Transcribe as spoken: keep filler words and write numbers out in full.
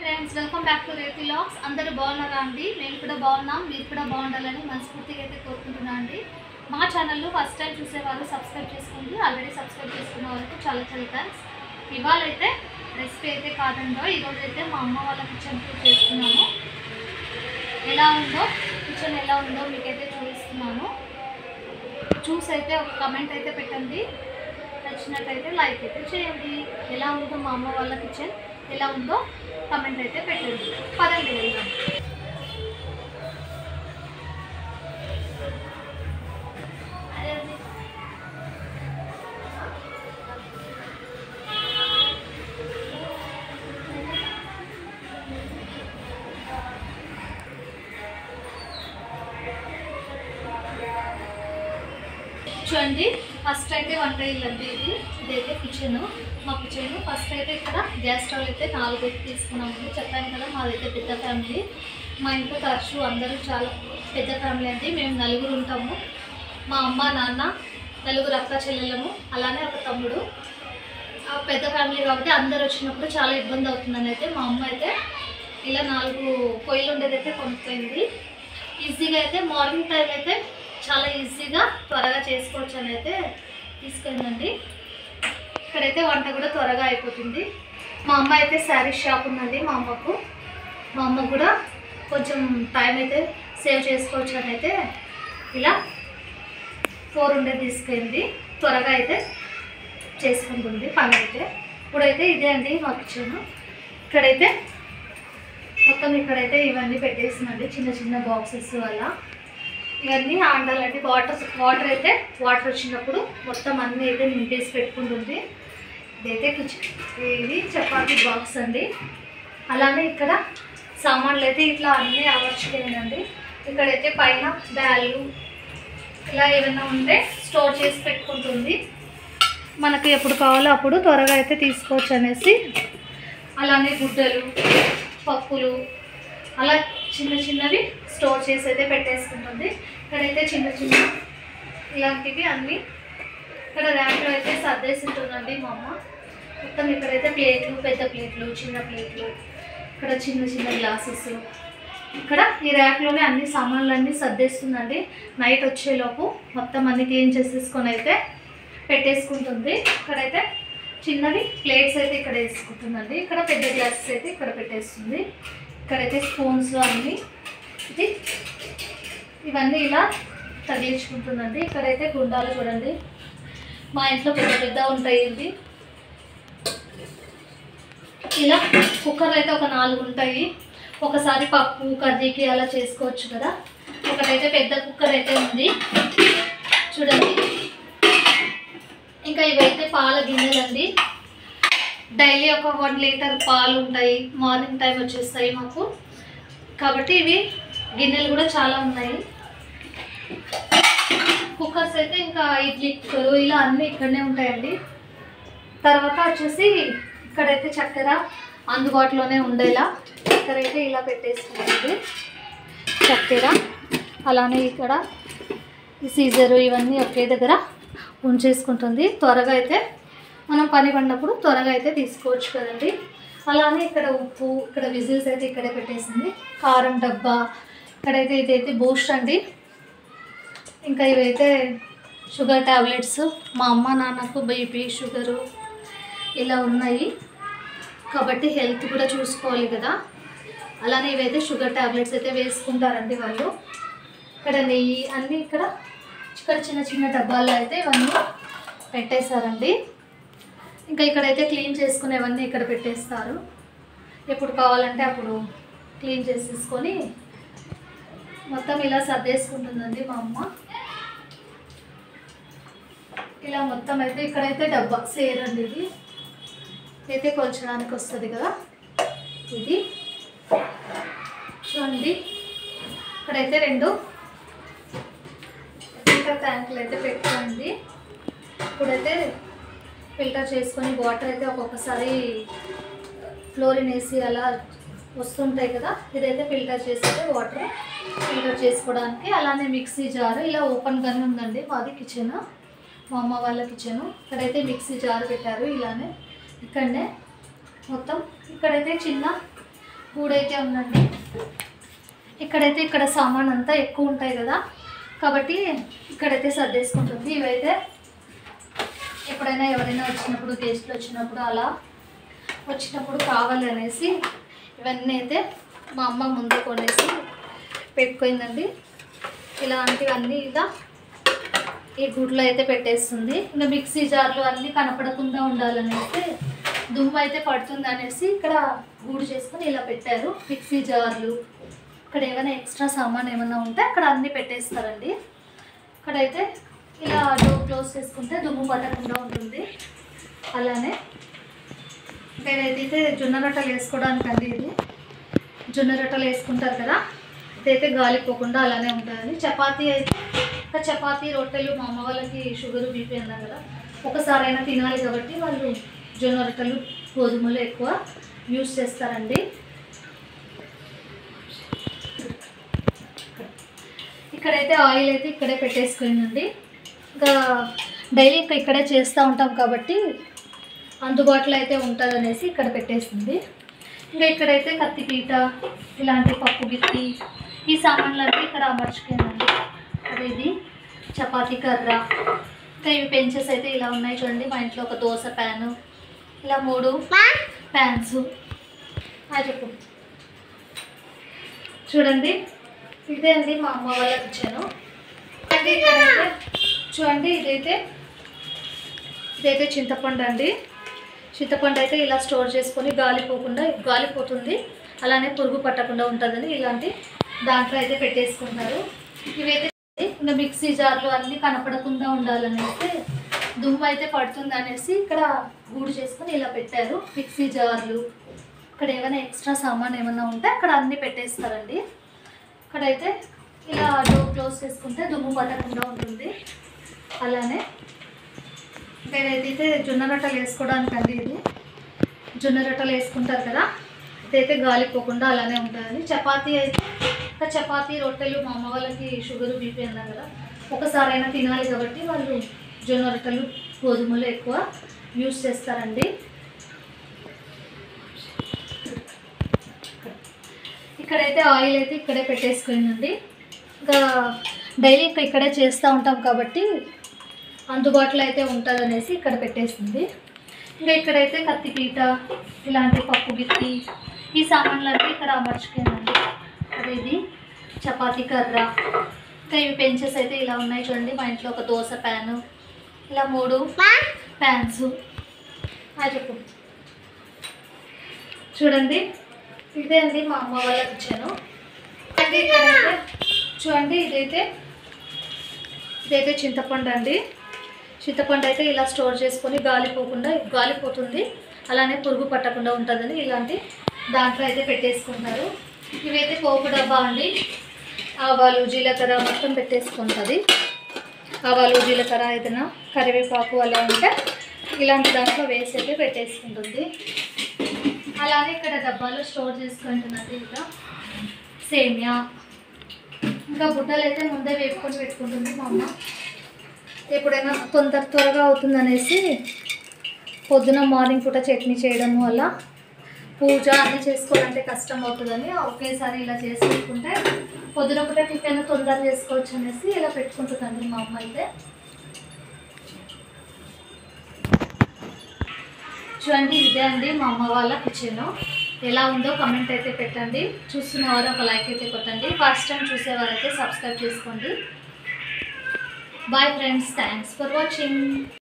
Friends, welcome back to Rethi vlogs. అందరూ బాగున్నారా అండి? మేము కూడా బాగున్నాం. మీరు కూడా బాగుండాలని మనస్ఫూర్తిగా అయితే కోరుకుంటున్నాను అండి. మా ఛానల్లో ఫస్ట్ టైం చూసేవారు సబ్స్క్రైబ్ చేసుకోండి. ఆల్రెడీ సబ్స్క్రైబ్ చేసుకున్న వాళ్ళకి చాలా చాలా థ్యాంక్స్. ఇవాళ అయితే రెసిపీ అయితే కాదండో, ఈరోజు అయితే మా అమ్మ వాళ్ళ కిచెన్ టూర్ చేస్తున్నాము. ఎలా ఉందో కిచెన్ ఎలా ఉందో మీకైతే చూపిస్తున్నాను. చూసి అయితే ఒక కమెంట్ అయితే పెట్టండి. నచ్చినట్టయితే లైక్ అయితే చేయండి. ఎలా ఉందో మా అమ్మ వాళ్ళ కిచెన్ ఎలా ఉందో కమెంట్ అయితే పెట్టండి. పదండి వెళ్దాం. చూడండి, ఫస్ట్ అయితే వంట ఇల్లు అండి. ఇది ఇదైతే కిచెన్, మా కిచెన్. ఫస్ట్ అయితే ఇక్కడ గ్యాస్ స్టవ్ అయితే నాలుగు అయితే తీసుకున్నాము. చెప్పాను కదా, మాదైతే పెద్ద ఫ్యామిలీ. మా ఇంట్లో తరచు అందరూ చాలా పెద్ద ఫ్యామిలీ అండి. మేము నలుగురు ఉంటాము. మా అమ్మ నాన్న, నలుగురు అక్క చెల్లెళ్ళము, అలానే ఒక తమ్ముడు. పెద్ద ఫ్యామిలీ కాబట్టి అందరు వచ్చినప్పుడు చాలా ఇబ్బంది అవుతుందని అయితే మా అమ్మ అయితే ఇలా నాలుగు పొయ్యిలు ఉండేదైతే కొనుక్కోయింది. ఈజీగా అయితే మార్నింగ్ టైం అయితే చాలా ఈజీగా త్వరగా చేసుకోవచ్చు అని అయితే తీసుకెళ్ళండి. ఇక్కడైతే వంట కూడా త్వరగా అయిపోతుంది. మా అమ్మ అయితే శారీ షాప్ ఉందండి మా అమ్మకు. మా అమ్మ కూడా కొంచెం టైం అయితే సేవ్ చేసుకోవచ్చు అని అయితే ఇలా ఫోర్ ఉండేది తీసుకెళ్ళి త్వరగా అయితే చేసుకుంటుంది పని అయితే. ఇప్పుడైతే ఇదే అండి మా కిచెన్. ఇక్కడైతే మొత్తం ఇక్కడైతే ఇవన్నీ పెట్టేసిందండి, చిన్న చిన్న బాక్సెస్ వల్ల. ఇవన్నీ ఆండాలండి. వాటర్ వాటర్ అయితే వాటర్ వచ్చినప్పుడు మొత్తం అన్నీ అయితే నింపేసి పెట్టుకుంటుంది. ఇదైతే ఇది చపాతీ బాక్స్ అండి. అలానే ఇక్కడ సామాన్లు అయితే ఇట్లా అన్నీ అమర్చుకోలేదండి. ఇక్కడైతే పైన బ్యాళ్ళు ఇలా ఏమైనా ఉంటే స్టోర్ చేసి పెట్టుకుంటుంది. మనకి ఎప్పుడు కావాలో అప్పుడు త్వరగా అయితే తీసుకోవచ్చు అనేసి. అలానే గుడ్డలు, పప్పులు అలా చిన్న చిన్నవి స్టోర్ చేసి అయితే పెట్టేసుకుంటుంది. ఇక్కడైతే చిన్న చిన్న ఇలాంటివి అన్నీ ఇక్కడ ర్యాక్లో అయితే సర్దేసి ఉంటుందండి మా అమ్మ. మొత్తం ఇక్కడైతే ప్లేట్లు, పెద్ద ప్లేట్లు, చిన్న ప్లేట్లు, ఇక్కడ చిన్న చిన్న గ్లాసెస్, ఇక్కడ ఈ ర్యాక్లోనే అన్ని సామాన్లన్నీ సర్దేస్తుందండి. నైట్ వచ్చేలోపు మొత్తం అన్ని క్లీన్ చేసేసుకొని అయితే పెట్టేసుకుంటుంది. ఇక్కడైతే చిన్నవి ప్లేట్స్ అయితే ఇక్కడ వేసుకుంటుందండి. ఇక్కడ పెద్ద గ్లాసెస్ అయితే ఇక్కడ పెట్టేస్తుంది. ఇక్కడైతే స్పూన్స్ అన్నీ ఇది ఇవన్నీ ఇలా తగిలించుకుంటుందండి. ఇక్కడైతే గుండాలు చూడండి, మా ఇంట్లో పెద్ద పెద్ద ఉంటాయి. ఇది ఇలా కుక్కర్లు అయితే ఒక నాలుగు ఉంటాయి. ఒకసారి పప్పు కర్రీకి అలా చేసుకోవచ్చు కదా. ఒకటైతే పెద్ద కుక్కర్ అయితే ఉంది చూడండి. ఇంకా ఇవైతే పాల గిన్నెలండి. డైలీ ఒక వన్ లీటర్ పాలు ఉంటాయి. మార్నింగ్ టైం వచ్చేస్తాయి మాకు, కాబట్టి ఇవి గిన్నెలు కూడా చాలా ఉన్నాయి. కుక్కర్స్ అయితే ఇంకా ఇడ్లీ కుక్కరు ఇలా అన్నీ ఇక్కడనే ఉంటాయండి. తర్వాత వచ్చేసి ఇక్కడైతే చక్కెర అందుబాటులోనే ఉండేలా ఇక్కడైతే ఇలా పెట్టేసుకుంటుంది చక్కెర. అలానే ఇక్కడ ఈ సీజరు ఇవన్నీ ఒకే దగ్గర ఉంచేసుకుంటుంది. త్వరగా అయితే మనం పని పడినప్పుడు త్వరగా అయితే తీసుకోవచ్చు కదండి. అలానే ఇక్కడ ఉప్పు, ఇక్కడ విజిల్స్ అయితే ఇక్కడే పెట్టేసింది. కారం డబ్బా, ఇక్కడైతే ఇదైతే బూస్ట్ అండి. ఇంకా ఇవైతే షుగర్ ట్యాబ్లెట్స్. మా అమ్మ నాన్నకు బీపీ షుగరు ఇలా ఉన్నాయి కాబట్టి హెల్త్ కూడా చూసుకోవాలి కదా. అలానే ఇవైతే షుగర్ ట్యాబ్లెట్స్ అయితే వేసుకుంటారండి వాళ్ళు. ఇక్కడ నెయ్యి అన్నీ ఇక్కడ ఇక్కడ చిన్న చిన్న డబ్బాల్లో అయితే ఇవన్నీ పెట్టేశారండి. ఇంకా ఇక్కడైతే క్లీన్ చేసుకునేవన్నీ ఇక్కడ పెట్టేస్తారు. ఎప్పుడు కావాలంటే అప్పుడు క్లీన్ చేసేసుకొని మొత్తం ఇలా సర్దేసుకుంటుందండి మా అమ్మ. ఇలా మొత్తం అయితే ఇక్కడైతే డబ్బా సేరండి. ఇది అయితే కొల్చడానికి వస్తుంది కదా. ఇది చూడండి, ఇక్కడైతే రెండు ఫిల్టర్ ట్యాంకులు అయితే పెట్టుకోండి. ఇప్పుడైతే ఫిల్టర్ చేసుకొని వాటర్ అయితే ఒక్కొక్కసారి ఫ్లోరిన్ వేసి అలా వస్తుంటాయి కదా. ఇదైతే ఫిల్టర్ చేసి వాటర్ ఫిల్టర్ చేసుకోవడానికి. అలానే మిక్సీ జారు ఇలా ఓపెన్ గన్ ఉందండి మాది కిచెన్, మా అమ్మ వాళ్ళ కిచెను. ఇక్కడైతే మిక్సీ జారు పెట్టారు ఇలానే. ఇక్కడనే మొత్తం ఇక్కడైతే చిన్న కూడైతే ఉందండి. ఇక్కడైతే ఇక్కడ సామాన్ అంతా ఎక్కువ ఉంటాయి కదా, కాబట్టి ఇక్కడైతే సర్దేసుకుంటుంది. ఇవైతే ఎప్పుడైనా ఎవరైనా వచ్చినప్పుడు, గెస్ట్లు వచ్చినప్పుడు, అలా వచ్చినప్పుడు కావాలి అనేసి ఇవన్నీ అయితే మా అమ్మ ముందు కొనేసి పెట్టుకుందండి. ఇలాంటివన్నీ ఇలా ఈ గుడ్లో అయితే పెట్టేస్తుంది. ఇంకా మిక్సీ జార్లు అన్నీ కనపడకుండా ఉండాలనేసి, దుమ్ము అయితే పడుతుంది అనేసి ఇక్కడ గూడు చేసుకొని ఇలా పెట్టారు. మిక్సీ జార్లు, ఇక్కడ ఏమైనా ఎక్స్ట్రా సామాన్ ఏమైనా ఉంటే అక్కడ అన్నీ పెట్టేస్తారండి. ఇక్కడైతే ఇలా డోర్ క్లోజ్ చేసుకుంటే దుమ్ము పట్టకుండా ఉంటుంది. అలానే ఇదైతే జొన్న రొట్టెలు వేసుకోవడానికి అండి. ఇది జొన్న రొట్టెలు వేసుకుంటారు కదా, ఇదైతే గాలిపోకుండా అలానే ఉంటుంది. చపాతీ అయితే ఇంకా చపాతీ రొట్టెలు మా అమ్మ వాళ్ళకి షుగర్ బీపీ అన్నారు కదా, ఒకసారైనా తినాలి కాబట్టి వాళ్ళు జొన్న రొట్టెలు గోధుమలు ఎక్కువ యూస్ చేస్తారండి. ఇక్కడైతే ఆయిల్ అయితే ఇక్కడే పెట్టేసుకుందండి. ఇంకా డైలీ ఇంకా ఇక్కడే చేస్తూ ఉంటాం కాబట్టి అందుబాటులో అయితే ఉంటుంది అనేసి ఇక్కడ పెట్టేసింది. ఇంకా ఇక్కడైతే కత్తిపీట, ఇలాంటి పప్పు గిత్తి, ఈ సామాన్లన్నీ ఇక్కడ అమర్చుకుందండి. అదే ఇది చపాతీ కర్ర, ఇంకా ఇవి పెంచెస్ అయితే ఇలా ఉన్నాయి చూడండి. మా ఇంట్లో ఒక దోశ ప్యాను, ఇలా మూడు ప్యాన్స్ చెప్పు చూడండి. ఇదే అండి మా అమ్మ వాళ్ళకి ఇచ్చాను అండి. ఇక్కడైతే చూడండి, ఇదైతే ఇదైతే చింతపండు అండి. చింతపండు అయితే ఇలా స్టోర్ చేసుకొని గాలిపోకుండా గాలిపోతుంది, అలానే పురుగు పట్టకుండా ఉంటుందని ఇలాంటి దాంట్లో అయితే పెట్టేసుకుంటారు. ఇవైతే ఇంకా మిక్సీ జార్లు అన్నీ కనపడకుండా ఉండాలనేసి, దుమ్ము అయితే పడుతుంది అనేసి ఇక్కడ గూడు చేసుకొని ఇలా పెట్టారు. మిక్సీ జార్లు, ఇక్కడ ఏమైనా ఎక్స్ట్రా సామాన్ ఏమైనా ఉంటే అక్కడ అన్నీ పెట్టేస్తారండి. ఇక్కడైతే ఇలా డోర్ క్లోజ్ చేసుకుంటే దుమ్ము పట్టకుండా ఉంటుంది. అలానే ఇదైతే జొన్న రొట్టెలు వేసుకోవడానికి అండి. ఇది జొన్న రొట్టెలు వేసుకుంటారు కదా, ఇదైతే గాలిపోకుండా అలానే ఉంటుంది. చపాతీ అయితే ఇంకా చపాతీ రొట్టెలు మా అమ్మ వాళ్ళకి షుగర్ బీపీ అన్నారు కదా, ఒకసారైనా తినాలి కాబట్టి వాళ్ళు జొన్న రొట్టెలు గోధుమలు ఎక్కువ యూస్ చేస్తారండి. ఇక్కడైతే ఆయిల్ అయితే ఇక్కడే పెట్టేసుకుందండి. ఇంకా డైలీ ఇంకా ఇక్కడే చేస్తూ ఉంటాం కాబట్టి అందుబాటులో అయితే ఉంటుంది అనేసి ఇక్కడ పెట్టేసింది. ఇంకా ఇక్కడైతే కత్తిపీట, ఇలాంటి పప్పు గిత్తి, ఈ సామాన్లన్నీ ఇక్కడ అమర్చుకుందండి. అదే ఇది చపాతీ కర్ర, ఇంకా ఇవి పెంచెస్ అయితే ఇలా ఉన్నాయి చూడండి. మా ఇంట్లో ఒక దోశ ప్యాను, ఇలా మూడు ప్యాన్స్ చెప్పు చూడండి. ఇదే అండి మా అమ్మ వాళ్ళకి ఇచ్చాను అండి. ఇక్కడైతే చూడండి, ఇదైతే ఇదైతే చింతపండు అండి. చింతపండు అయితే ఇలా స్టోర్ చేసుకొని గాలిపోకుండా గాలిపోతుంది, అలానే పురుగు పట్టకుండా ఉంటుందని ఇలాంటి దాంట్లో అయితే పెట్టేసుకుంటారు. ఇవైతే పోపు డబ్బా అండి. ఆవాలు, జీలకర్ర మొత్తం పెట్టేసుకుంటుంది. ఆవాలు, జీలకర్ర, ఏదైనా కరివేపాకు అలా ఉంటే ఇలాంటి దాంట్లో వేసి అయితే పెట్టేసుకుంటుంది. అలానే ఇక్కడ డబ్బాలో స్టోర్ చేసుకుంటున్నది ఇంకా సేమియా, ఇంకా బుట్టలు అయితే ముందే వేపుకొని పెట్టుకుంటుంది మా అమ్మ. ఎప్పుడైనా తొందర త్వరగా అవుతుందనేసి పొద్దున మార్నింగ్ పూట చట్నీ చేయడం వల్ల పూజ అన్నీ చేసుకోవాలంటే కష్టం అవుతుందని ఒకేసారి ఇలా చేసి పెట్టుకుంటే పొద్దున పూట టిఫిన్ తొందర చేసుకోవచ్చు అనేసి ఇలా పెట్టుకుంటుందండి మా అమ్మ అయితే. చూడండి, ఇదే అండి మా అమ్మ వాళ్ళ కిచెన్. ఎలా ఉందో కమెంట్ అయితే పెట్టండి. చూస్తున్న వారు ఒక లైక్ అయితే కొట్టండి. ఫస్ట్ టైం చూసేవారు అయితే సబ్స్క్రైబ్ చేసుకోండి. Bye friends, thanks for watching.